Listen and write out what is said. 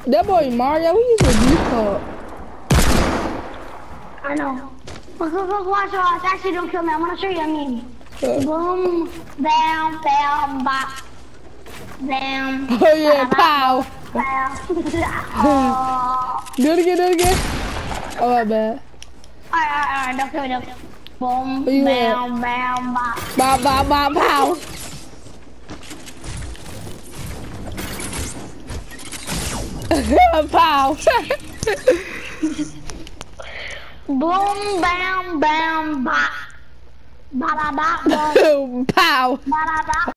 That boy Mario, he used to default. I know. Look, watch. Actually, don't kill me. I'm gonna show you a meme. Boom, bam, bam, bop. Bam. Oh yeah, pow. Bam. Do it again. Oh my bad. Alright, don't kill me. Boom, Where you bam, bam, bop. Bop, pow. Pow. Boom, bam, bam, bop. Ba ba ba boom. Pow. Ba ba ba.